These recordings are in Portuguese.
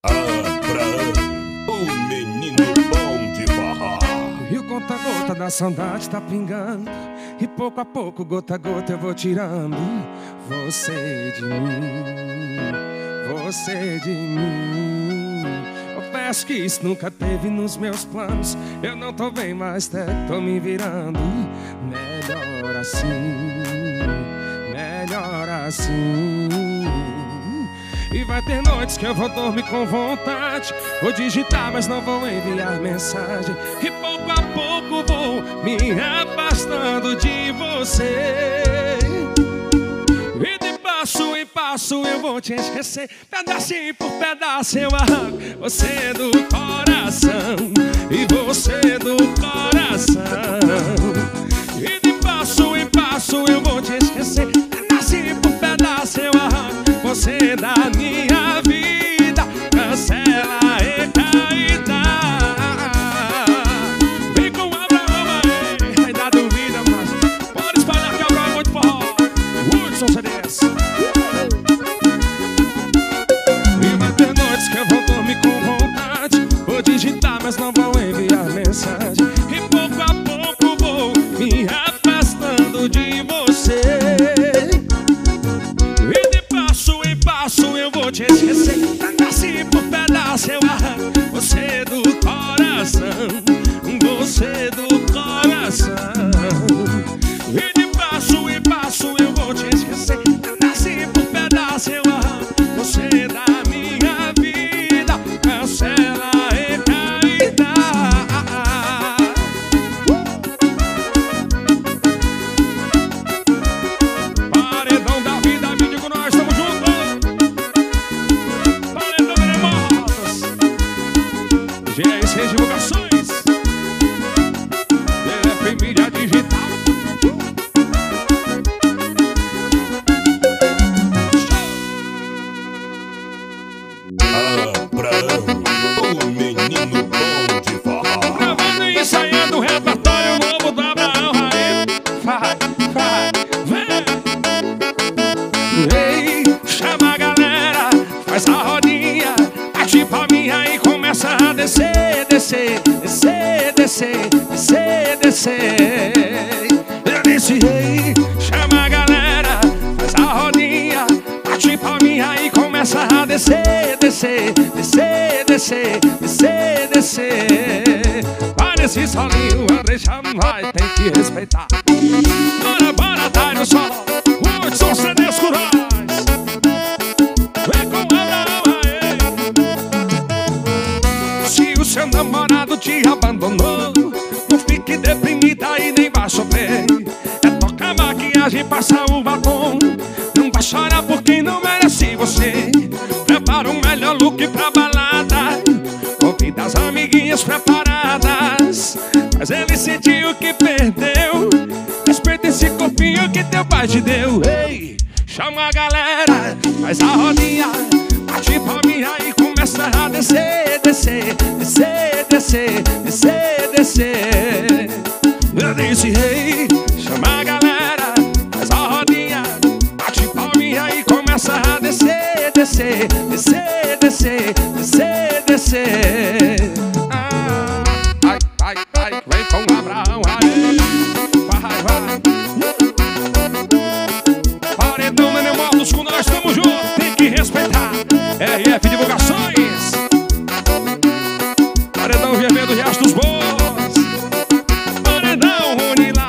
Abraão, o menino bom de farra. E o conta-gota da saudade tá pingando, e pouco a pouco, gota a gota, eu vou tirando você de mim, você de mim. Confesso que isso nunca teve nos meus planos. Eu não tô bem, mas até tô me virando. Melhor assim, melhor assim. E vai ter noites que eu vou dormir com vontade, vou digitar, mas não vou enviar mensagem. E pouco a pouco vou me afastando de você. E de passo em passo eu vou te esquecer. Pedacinho por pedaço eu arranco você do coração, e você do coração. E de passo em passo eu vou te esquecer. Pedacinho por pedaço eu arranco você da minha vida. Cancela e caída. Vem com Abraão aí, vai dar duvida, mas pode espalhar que Abraão é muito forró. Hudson CDS. E vai ter noites que eu vou dormir com vontade, vou digitar, mas não vou enviar mensagem. E pouco a pouco vou me afastando de você. Eu vou te esquecer. Pedacinho por pedaço eu arranco você do coração, você do coração. E de passo em passo eu vou te esquecer. Pedacinho por pedaço eu arranco você da minha vida. Cancela e caída. Paredão da vida, vídeo com nós, tamo junto. GS Divulgações, DF Mídia Digital. Abraão, o menino bom de farra. Gravando e ensaiando o repertório novo do Abraão. Vai, vem. Ei, chama a galera, faz a rodinha, bate palminha e começa a descer, descer, descer, descer, descer, descer. Eu disse, ei, chama a galera, faz a rodinha, bate palminha e começa a descer, descer, descer, descer, descer, descer. Vai nesse solinho, André Jamais, tem que respeitar. Bora, bora, tá no sol, muitos são CDs curais. Vem com Abraão aí. Se o seu namorado te abandonou, não fique deprimida e nem vá sofrer. É tocar maquiagem, passar o batom, não vai chorar por quem não merece você. Prepara um melhor look pra balada, convida as amiguinhas preparadas, mas ele sentiu que perdeu. Respeita esse corpinho que teu pai te deu. Ei, chama a galera, faz a rodinha, bate palminha e começa a descer, descer, descer, descer, descer, descer. Eu disse, ei, chama a galera, faz a rodinha, bate palminha e começa a descer, descer, descer, descer, descer, descer. Ai, ai, ai, vem com Abraão aí. Vai, vai. Paredão, Nenê Modos, com nós estamos juntos, tem que respeitar. RF Divulgações, Paredão Vermelho do Riacho dos Boas, Paredão Runila,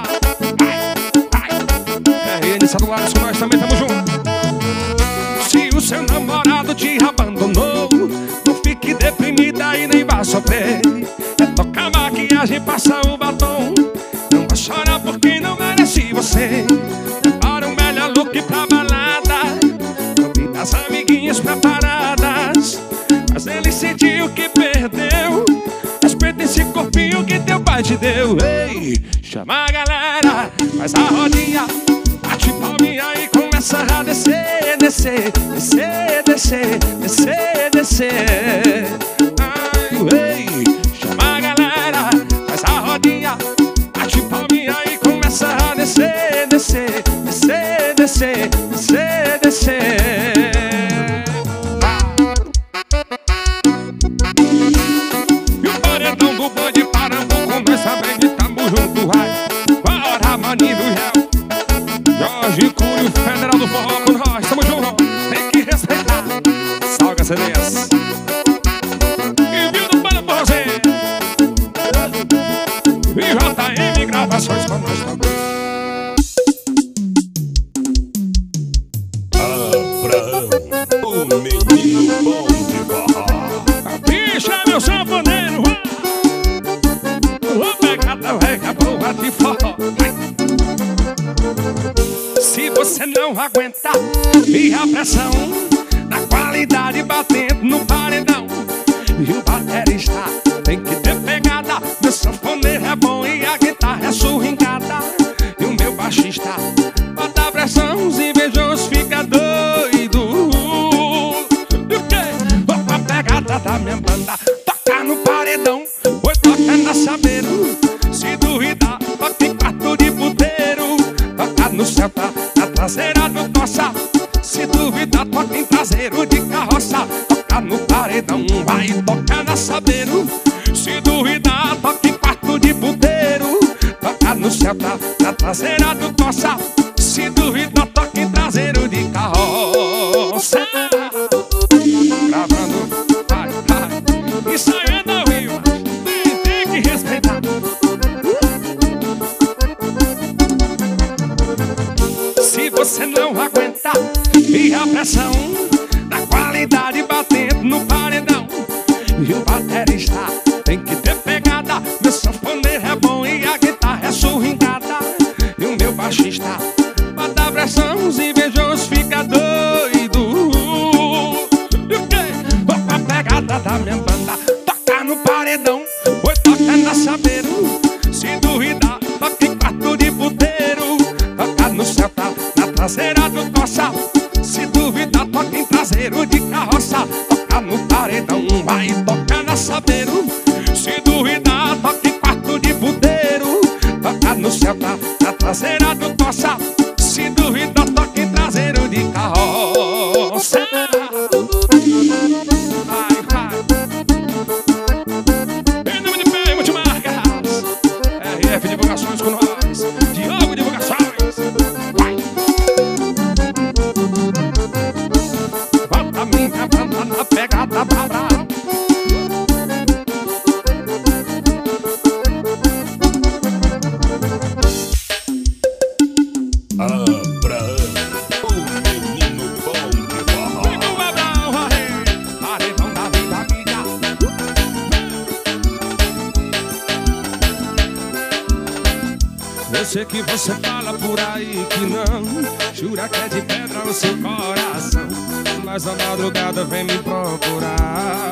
RN Celulares, com nós também estamos juntos. Se o seu namorado te abandonou, não fique deprimida e nem vá sofrer. É tocar maquiagem, passar o batom, não vai chorar por quem não merece você. Prepara um melhor look pra balada, convida as amiguinhas preparadas, mas ele sentiu que perdeu. Respeita esse corpinho que teu pai te deu. Ei, chama a galera, faz a rodinha, bate palminha e começa a descer, descer, descer, descer, descer, descer. Ai, ei, chama a galera, faz a rodinha, bate palminha e começa a descer, descer, descer, descer, descer, descer. Envio do Banda pra você. E JM Gravações com nós também. Abraão, o menino bom de barra. Bicho é meu sanfoneiro. Vou pegar da velha boa de forró. Se você não aguentar e a pressão na qualidade batendo no paredão, e o baterista tem que ter pegada, meu sanfoneiro é bom e a guitarra é surringada, e o meu baixista bota a pressão, os invejosos fica doido. E o quê? Vou com a pegada da minha banda, tocar no paredão, oi, toca na sabeiro. Se duvidar, toca em quarto de puteiro, toca no céu, tá na traseira do Corsa. Se duvidar, toca em traseiro de carroça, toca no paredão, vai tocar na sabeiro. Se duvidar, toca em quarto de puteiro, toca no céu, tá na traseira do Corsa. Se duvidar, toca em traseiro de carroça. Gravando, vai, vai, isso aí é da Rio, tem que respeitar. Se você não aguentar e a pressão na qualidade batendo no paredão, e o baterista tem que ter pegada, meu sanfoneiro é bom e a guitarra é surringada, e o meu baixista bota a pressão, os invejosos fica doido. E o quê? Vou com a pegada da minha banda, tocar no paredão, oi, toca na sabeiro. Se duvidar, toca em quarto de puteiro, toca no céu, tá na traseira do Corsa. Se duvidar, toca em traseiro de carroça, toca no paredão, vai tocar na sabeiro. Se duvidar, toca em quarto de puteiro, toca no céu, tá na traseira do Corsa. Se duvidar, toca em traseiro de carroça. Vai, vai. Em nome de P, Multimarcas, RF Divulgações com nós, Diogo Divulgações. Vai. Bota minha banda na pegada brava. Abraão, o menino bom de barra. E do Abraão, paredão da vida minha. Eu sei que você fala por aí que não, jura que é de pedra o seu coração, mas a madrugada vem me procurar.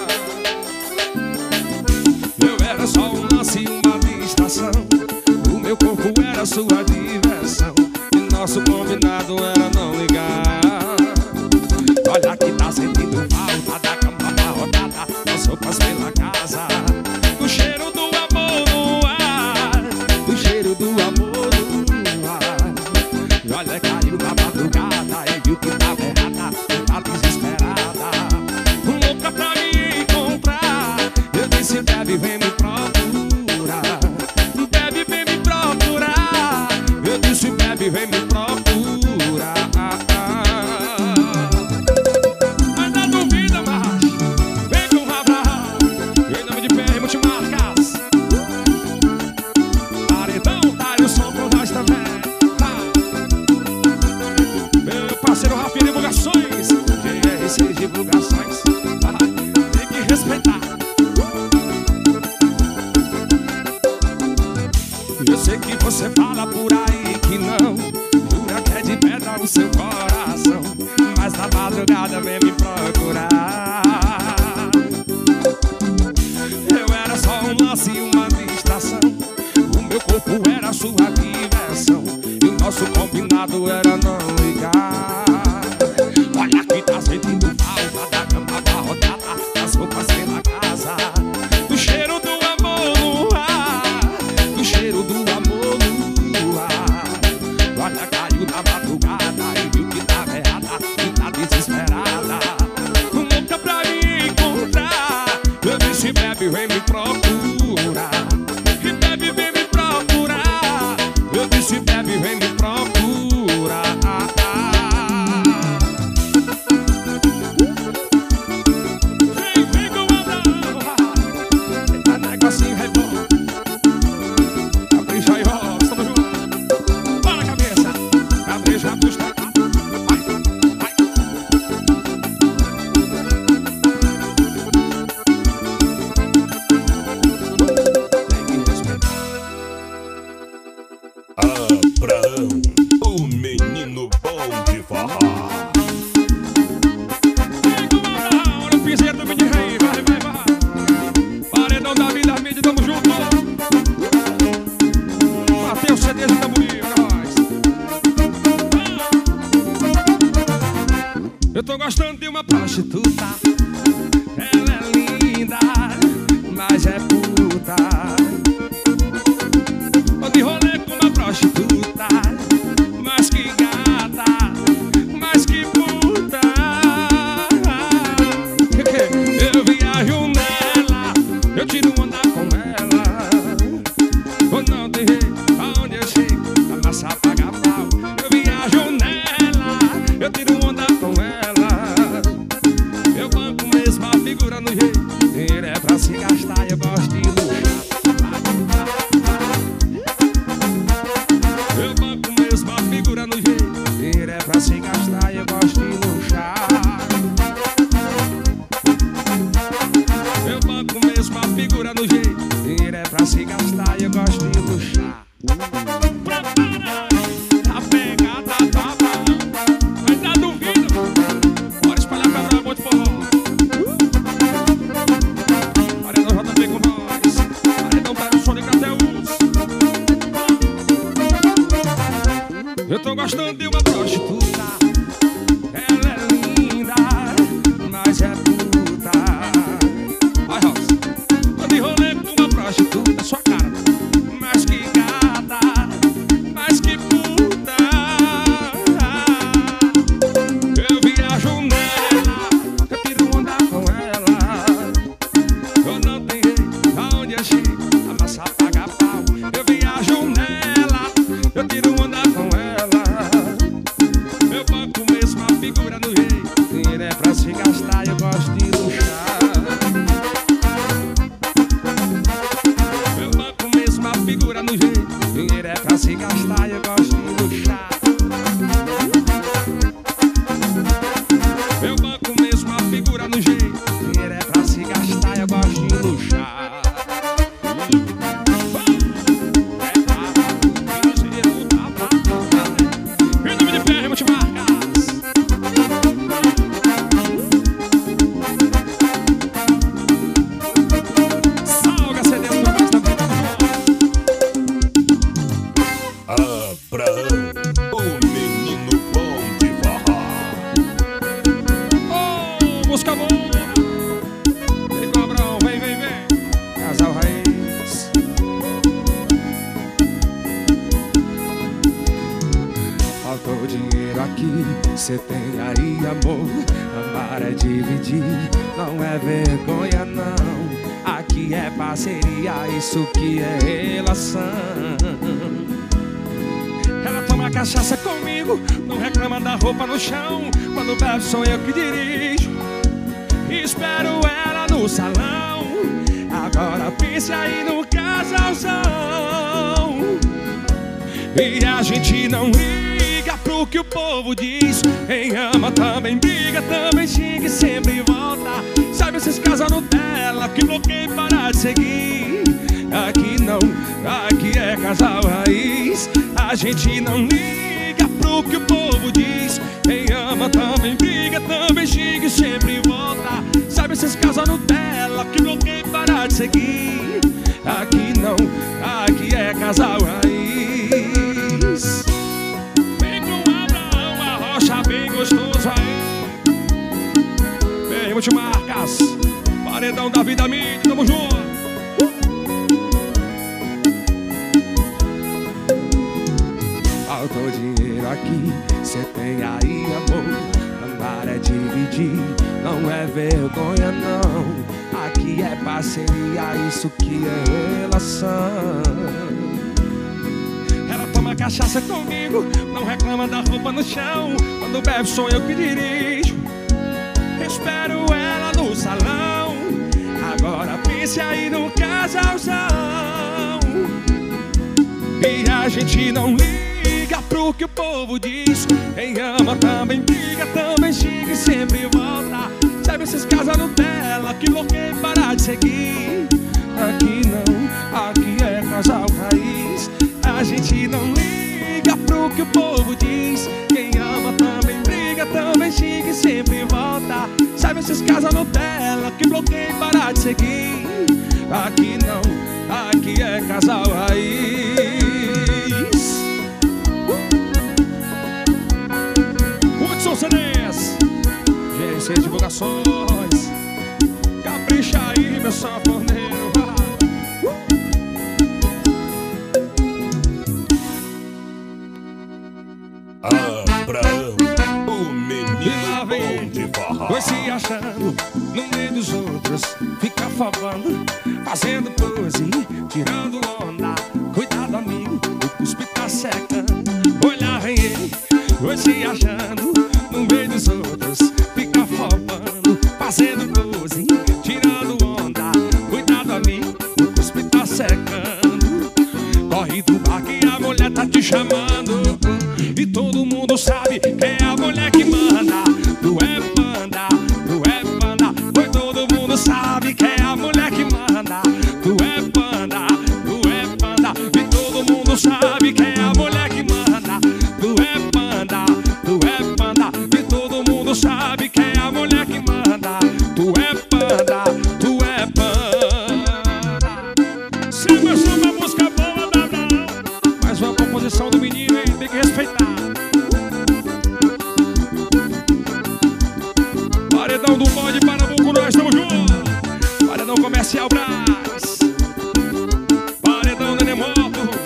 Eu era só um lance e uma distração, o meu corpo era sua diversão, e nosso combinado era não ligar. Olha que tá sentindo falta da cama amarrotada, das roupas pela casa, do cheiro do amor no ar, do cheiro do amor no ar. E olha, caiu na madrugada e viu que tava errada, tá desesperada, louca pra me encontrar. Eu disse, bebe, vem me procurar, bebe, vem me procurar. Eu disse, bebe, vem me procurar. Mas na duvida, mas vem com o Abraão, em nome de PR Multimarcas. Paredão, tá aí o som com nós também. Tá. Meu parceiro Rafinha Divulgações, GR6 Divulgações. Tem que respeitar. Eu sei que você fala por aí que não, jura que é de pedra o seu coração, mas na madrugada vem me procurar. Eu era só um lance e uma distração, o meu corpo era sua diversão, e o nosso combinado era não ligar. Olha que tá sentindo falta da cama abarrotada, das roupas pela casa, do cheiro do amor no ar, do cheiro do amor no ar. Olha, caiu na madrugada e viu que tava errada, e tá desesperada, louca pra me encontrar. Eu disse, bebe, vem me procurar, e bebe, vem me procurar. Eu disse, bebe, vem me procurar. eu tiro onda com ela. Ou não tem jeito, aonde eu chego, a massa paga pau. Eu viajo nela, eu tiro onda com ela. Eu banco mesmo a figura no jeito. Dinheiro é pra se gastar, eu gosto de luxar. Eu banco mesmo a figura no jeito. Dinheiro é pra se gastar, eu gosto de luxar. Eu banco mesmo a figura no jeito. Dinheiro é pra se gastar, eu gosto de luxar. Prepara, a pegada tá brava. Mas tá duvido, bora espalhar pra trás, monte forró. Paredão JP com nós, paredão tá no som de Cateus. Eu tô gostando de uma prostituta. Ela é linda, mas é puta. Vai, Rosa. Tô de rolê com uma prostituta, sua cara. Mas que gata, mas que puta. Eu viajo nela, eu tiro onda com ela. Eu não tenho jeito, aonde eu chego, a massa paga pau. Eu viajo nela, eu tiro onda com ela. Eu banco mesmo a figura no jeito. Dinheiro é pra se gastar, eu gosto de luxar. Eu banco mesmo a figura no jeito. Dinheiro é pra se gastar, eu gosto de luxar. Eu banco mesmo a figura no jeito. Dinheiro é pra se gastar, eu gosto de luxar. Em nome de PR Multimarcas. Salga CD no mais da vida. Abraão, o menino bom de farra. Oh, música boa. Vem com o Abraão, vem, vem, vem. Casal Raiz. Faltou dinheiro aqui, cê tem aí amor. Amar é dividir, não é vergonha não. Aqui é parceria, isso que é relação. Ela toma cachaça comigo, não reclama da roupa no chão. Quando bebe sou eu que dirijo, espero ela no salão. Agora pense aí no casalzão. E a gente não liga pro que o povo diz. Quem ama também briga, também xinga e sempre volta. Sabe esses casal Nutella que bloqueia e para de seguir. Aqui não, aqui é casal raiz. A gente não liga pro que o povo diz. Quem ama também briga, também xinga e sempre volta. Sabe esses casal Nutella que bloqueia e para de seguir. Aqui não, aqui é casal raiz. Vem com o Abraão, a rocha bem gostoso aí. Vem Multimarcas, paredão da vida mídia, tamo junto. Faltou dinheiro aqui, cê tem aí amor. Amar é dividir, não é vergonha não. Aqui é parceria, isso que é relação. Ela toma cachaça comigo, não reclama da roupa no chão. Quando bebe sou eu que dirijo, espero ela no salão. Agora pense aí no casalzão. E a gente não liga pro que o povo diz. Quem ama também briga, também xinga e sempre volta. Sabe esses casal Nutella que bloqueia e para de seguir. Aqui não, aqui é casal raiz. A gente não liga pro que o povo diz. Quem ama também briga, também xinga e sempre volta. Sabe esses casal Nutella que bloqueia e para de seguir. Aqui não, aqui é casal raiz. Hudson CDs, GC Divulgações. Capricha aí, meu sanfoneiro. Abraão, o menino bom de farra. Foi se achando no meio dos outros. outros, fica afobando, fazendo pose, tirando onda. Cuidado, amigo, o cuspe tá secando. Olha, vem ele, foi se achando no meio dos outros, fica afobando, fazendo pose, tirando onda. Cuidado, amigo, o cuspe tá secando. Corre do bar que a mulher tá te chamando, e todo mundo sabe que é a mulher que manda. Tu é panda, tu é panda, pois todo mundo sabe que é a mulher que manda. Tu é panda, tu é panda, e todo mundo sabe que é a mulher que manda. Tu é panda, tu é panda, e todo mundo sabe que é a mulher que manda. Tu é panda, tu é panda. Se gostou da música boa da Abraão, mais uma composição do menino, hein? Tem que respeitar. Paredão do bode Pernambuco, nós estamos juntos. Paredão comercial Brás, paredão Nenê Motos.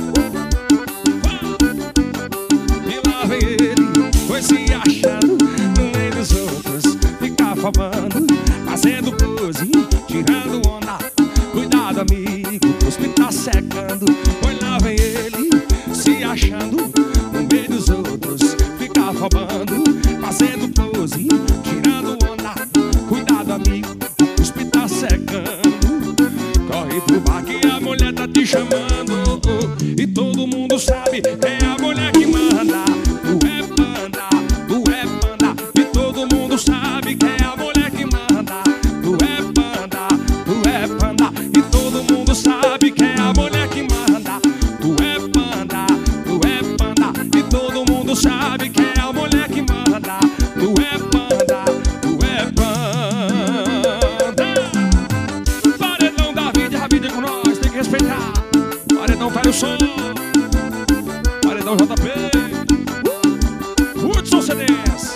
E lá vem ele, foi se achando no meio dos outros, fica afobando, fazendo pose, tirando onda. Cuidado, amigo, o cuspe tá secando. Oi, lá vem ele, se achando no meio dos outros, fica afobando, fazendo pose, tirando onda. Cuidado, amigo, o cuspe tá secando. Corre pro bar que a mulher tá te chamando, e todo mundo sabe que é a mulher que manda. Tu é panda, tu é panda, e todo mundo sabe que é a mulher que manda. Tu é panda, tu é panda, e todo mundo sabe que é a mulher que manda. Tu é panda, tu é panda, e todo mundo sabe que é a mulher que manda. Tu é panda, tu é panda. Paredão da vida, a vida é com nós, tem que respeitar. Paredão faz o som, paredão JP, Hudson CDs.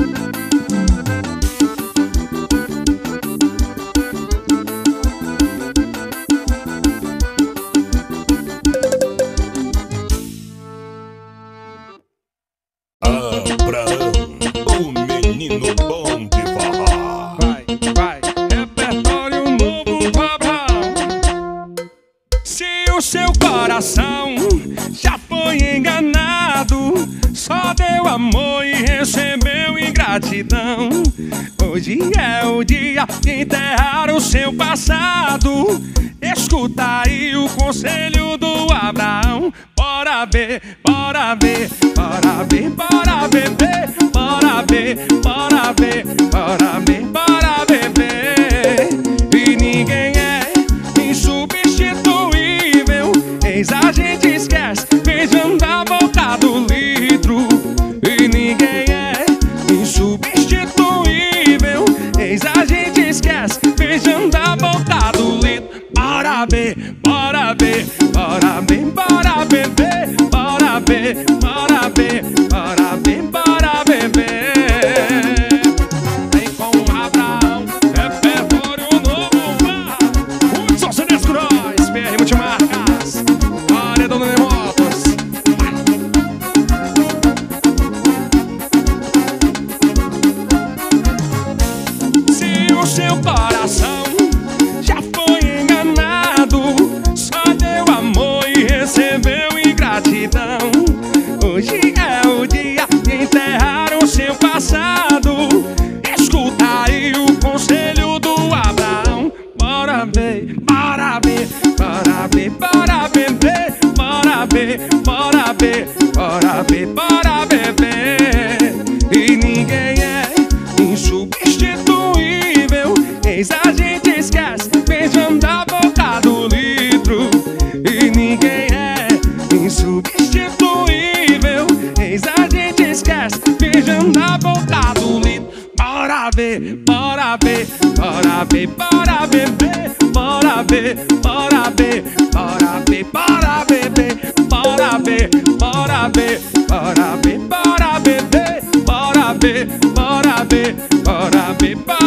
Abraão, o menino bom de farra. Vai, vai, repertório novo pra Abraão. Se o seu coração já foi enganado, só deu amor e recebeu ingratidão, hoje é o dia de enterrar o seu passado. Escuta aí o conselho do Abraão. Bora ver, bora ver, bora ver, bora beber, bora ver, bora ver, bora ver, bora beber. E ninguém é insubstituível, eis a gente esquece, beijando a boca do litro. E ninguém é insubstituível, eis a gente esquece, beijando a boca do litro. Bora ver, bora ver, bora ver, bora beber, bora ver, bora ver, bora ver, bora beber. Vem com Abraão, repertório novo, Hudson CDs Cross, PR Multimarcas, paredão Nenê Motos. Se o seu coração já foi enganado, só deu amor e recebeu ingratidão, hoje é o dia de enterrar o seu passado. Escuta aí o conselho do Abraão. Bora ver, bora ver, bora ver, bora beber, bora ver, bora ver, bora ver, bora beber. E ninguém é insubstituível, eis a gente esquece, beijando a boca do litro. E ninguém é insubstituível, eis a gente esquece, beijando a boca do litro. Bora ver, bora ver, bora ver, bora beber, bora ver, bora ver, bora ver, bora beber, bora ver, bora ver, bora ver, bora beber, bora ver, bora ver, bora ver, bora